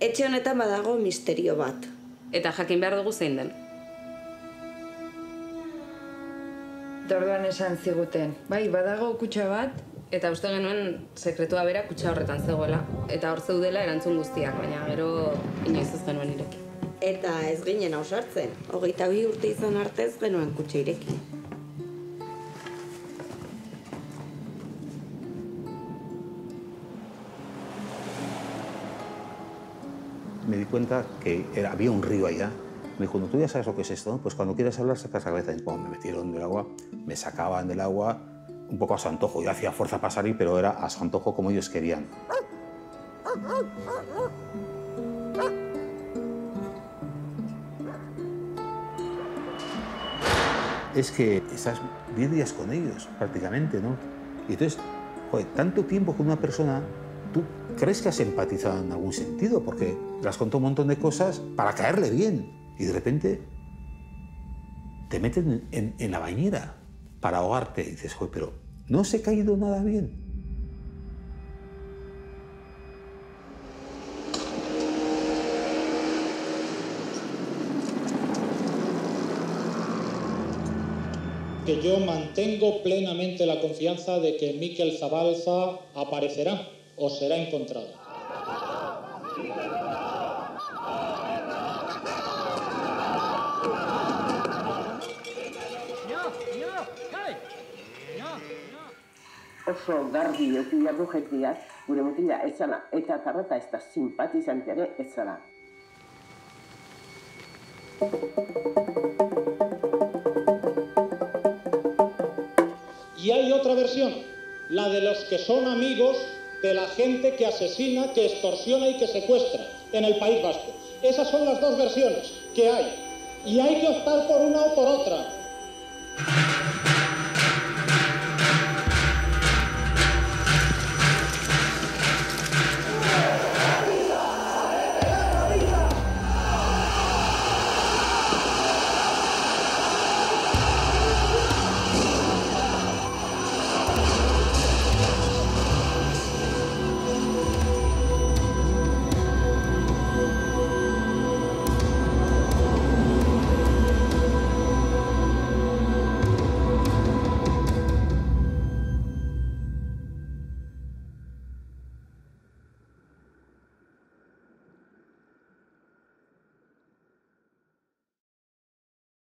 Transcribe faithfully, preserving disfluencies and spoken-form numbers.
Etxe honetan badago misterio bat. Eta jakin behar dugu zein den. Orduan esan ziguten, bai, badago kutxa bat, eta uste genuen sekretua bera kutxa horretan zegoela. Eta hor zeudela erantzun guztiak, baina gero inoiz ez genuen ireki. Eta ez ginen ausartzen. Hogeita bi urte izan arte ez genuen kutxa ireki. Me di cuenta que era, había un río allá. Me dijo, ¿no, tú ya sabes lo que es esto? Pues cuando quieras hablar, sacas la cabeza. Y como me metieron del agua, me sacaban del agua un poco a su antojo. Yo hacía fuerza para salir, pero era a su antojo como ellos querían. Es que estás diez días con ellos, prácticamente, ¿no? Y entonces, joder, tanto tiempo con una persona, tú crees que has empatizado en algún sentido, porque le has contado un montón de cosas para caerle bien. Y de repente te meten en, en la bañera para ahogarte. Y dices, joder, pero no se ha caído nada bien. Que yo mantengo plenamente la confianza de que Mikel Zabalza aparecerá o será encontrado. Oso garbi egia du jendeak, gure mutila ez zala, eta tarrata ez da simpatizante ere ez zala. Y hay otra versión, la de los que son amigos de la gente que asesina, que extorsiona y que secuestra en el País Vasco. Esas son las dos versiones que hay. Y hay que optar por una o por otra.